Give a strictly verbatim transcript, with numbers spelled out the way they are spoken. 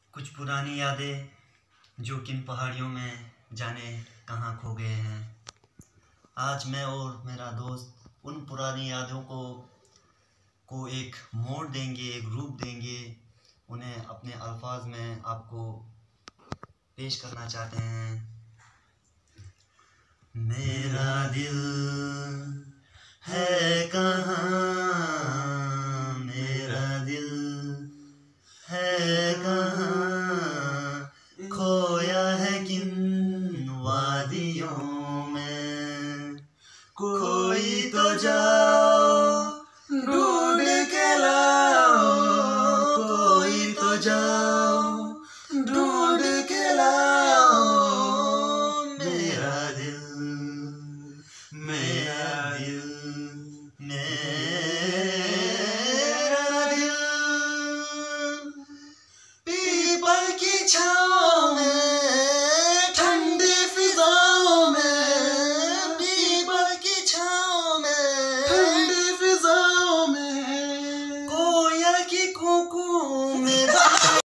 कुछ पुरानी यादें जो किन पहाड़ियों में जाने कहाँ खो गए हैं। आज मैं और मेरा दोस्त उन पुरानी यादों को को एक मोड़ देंगे, एक रूप देंगे, उन्हें अपने अल्फाज में आपको पेश करना चाहते हैं। मेरा दिल है कहाँ, मेरा दिल है कहाँ, खोया है किन वादियों में। कोई तो जाओ ढूंढ के लाओ, कोई तो जाओ ढूंढ के लाओ। मेरा दिल, मेरा दिल, मेरा दिल पीपल की छाँव